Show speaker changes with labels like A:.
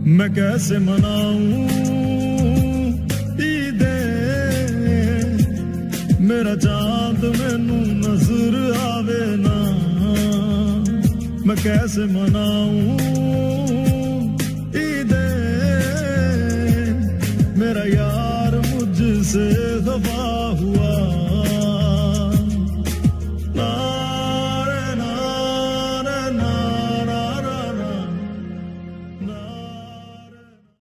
A: मैं कैसे मनाऊं ईदे, मेरा चांद मैनू नजर आवे ना। मैं कैसे मनाऊं ईदे, मेरा यार मुझसे